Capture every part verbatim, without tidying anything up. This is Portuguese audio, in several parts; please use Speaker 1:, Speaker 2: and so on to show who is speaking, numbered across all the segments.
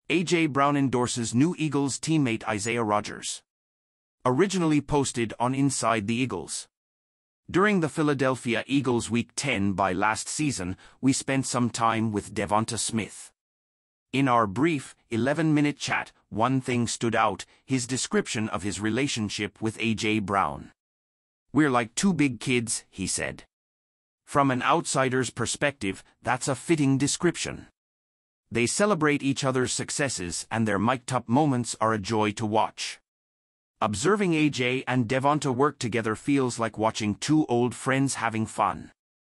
Speaker 1: A J Brown endorses new Eagles teammate Isaiah Rodgers. Originally posted on Inside the Eagles. During the Philadelphia Eagles Week ten bye last season, we spent some time with Devonta Smith. In our brief, eleven-minute chat, one thing stood out: his description of his relationship with A J Brown. "We're like two big kids," he said. From an outsider's perspective, that's a fitting description. They celebrate each other's successes, and their mic'd-up moments are a joy to watch. Observing A J and Devonta work together feels like watching two old friends having fun.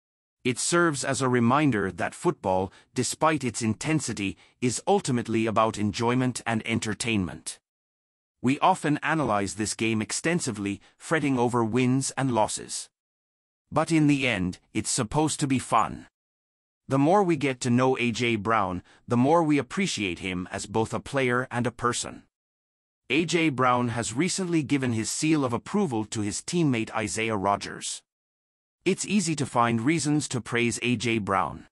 Speaker 1: It serves as a reminder that football, despite its intensity, is ultimately about enjoyment and entertainment. We often analyze this game extensively, fretting over wins and losses. But in the end, it's supposed to be fun. The more we get to know A J Brown, the more we appreciate him as both a player and a person. A J Brown has recently given his seal of approval to his teammate Isaiah Rodgers. It's easy to find reasons to praise A J Brown.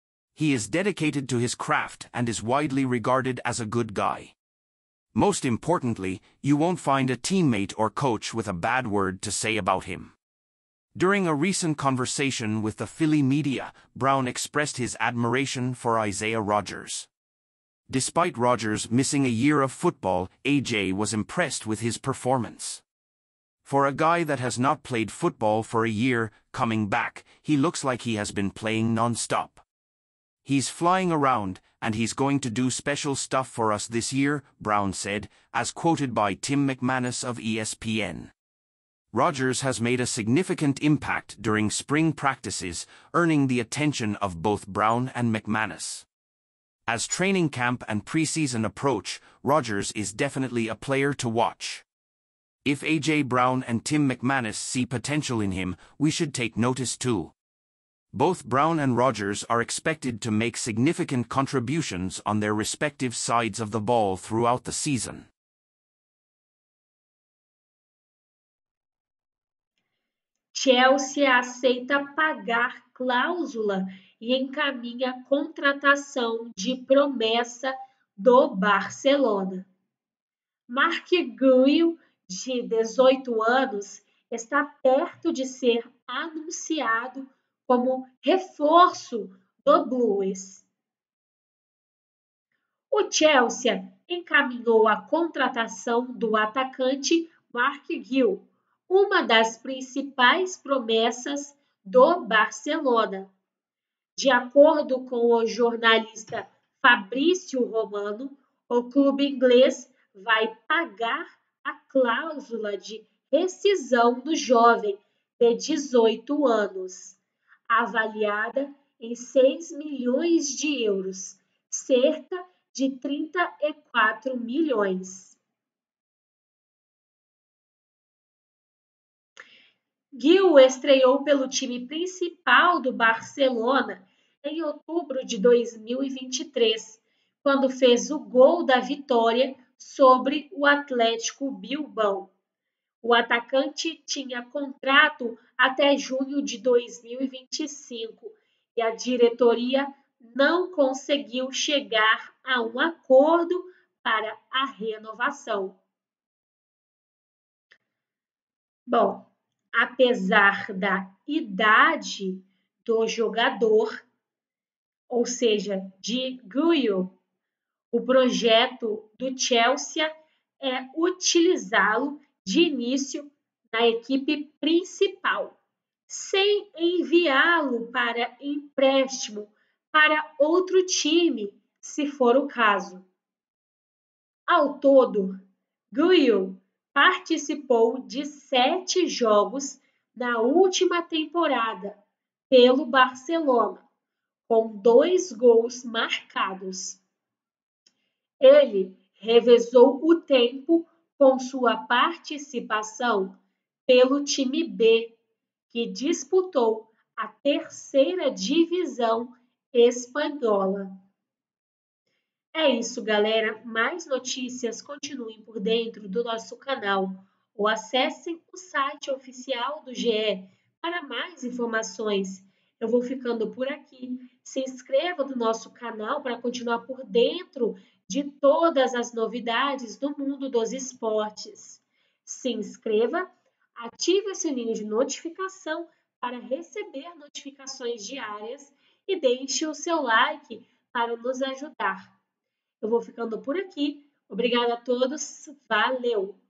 Speaker 1: He is dedicated to his craft and is widely regarded as a good guy. Most importantly, you won't find a teammate or coach with a bad word to say about him. During a recent conversation with the Philly media, Brown expressed his admiration for Isaiah Rodgers. Despite Rodgers missing a year of football, A J was impressed with his performance. For a guy that has not played football for a year, coming back, he looks like he has been playing non-stop. "He's flying around, and he's going to do special stuff for us this year," Brown said, as quoted by Tim McManus of E S P N. Rodgers has made a significant impact during spring practices, earning the attention of both Brown and McManus. As training camp and preseason approach, Rodgers is definitely a player to watch. If A J Brown and Tim McManus see potential in him, we should take notice too. Both Brown and Rodgers are expected to make significant contributions on their respective sides of the ball throughout the season.
Speaker 2: Chelsea aceita pagar cláusula e encaminha contratação de promessa do Barcelona. Marc Guiu, de dezoito anos, está perto de ser anunciado como reforço do Blues. O Chelsea encaminhou a contratação do atacante Marc Guiu, uma das principais promessas do Barcelona. De acordo com o jornalista Fabrício Romano, o clube inglês vai pagar a cláusula de rescisão do jovem de dezoito anos, avaliada em seis milhões de euros, cerca de trinta e quatro milhões. Guiu estreou pelo time principal do Barcelona em outubro de dois mil e vinte e três, quando fez o gol da vitória sobre o Atlético Bilbao. O atacante tinha contrato até junho de dois mil e vinte e cinco e a diretoria não conseguiu chegar a um acordo para a renovação. Bom, apesar da idade do jogador, ou seja, de Guiu, o projeto do Chelsea é utilizá-lo de início na equipe principal, sem enviá-lo para empréstimo para outro time, se for o caso. Ao todo, Guiu participou de sete jogos na última temporada pelo Barcelona, com dois gols marcados. Ele revezou o tempo com sua participação pelo time B, que disputou a terceira divisão espanhola. É isso, galera. Mais notícias, continuem por dentro do nosso canal ou acessem o site oficial do G E para mais informações. Eu vou ficando por aqui. Se inscreva no nosso canal para continuar por dentro de todas as novidades do mundo dos esportes. Se inscreva, ative o sininho de notificação para receber notificações diárias e deixe o seu like para nos ajudar. Eu vou ficando por aqui. Obrigada a todos. Valeu!